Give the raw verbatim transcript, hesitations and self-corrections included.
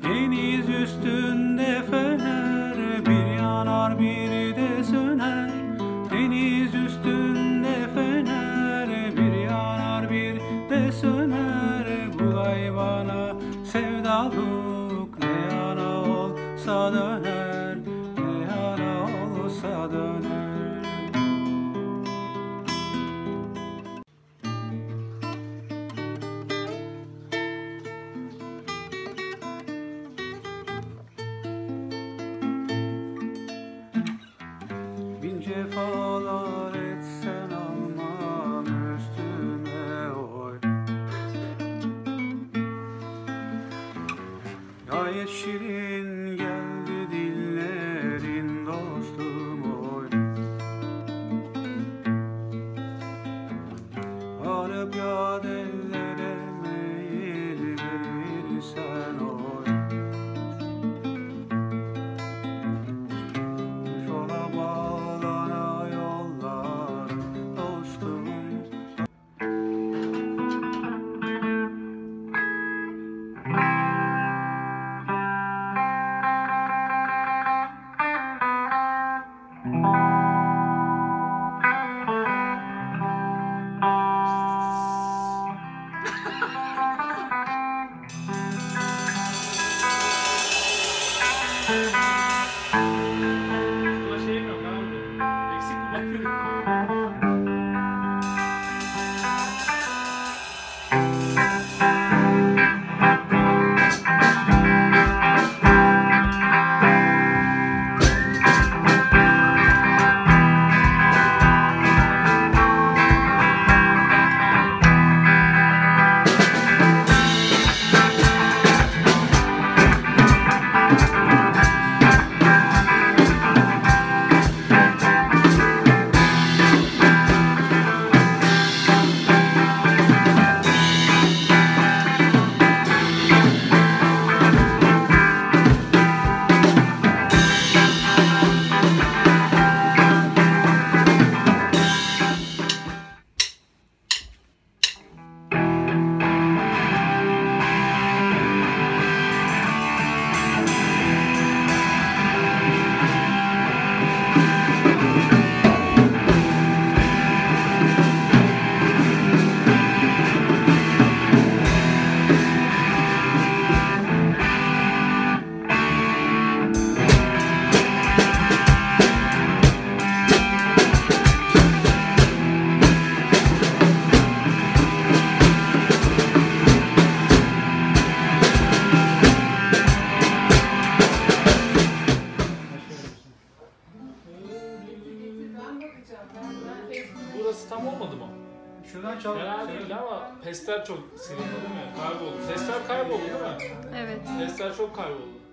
Deniz üstünde fener, bir yanar bir de söner. Deniz üstünde fener, bir yanar bir de söner. Bulay bana sevdalık, ne yana olsa döner, ne yana olsa döner. Bin cefalar etsen almam üstüme oy. Gayet şirin geldi dillerin dostum oy. Varıp yad ellere meyil verirsen oy. Yola bağlana yollar dostum. Sana şeyim yok abi. Eksik mi bakıyorum? Burası tam olmadı mı? Şuradan çal. Fena değil ama pesler çok silindi değil mi? Kayboldu. Sesler kayboldu değil mi? Evet. Sesler çok kayboldu.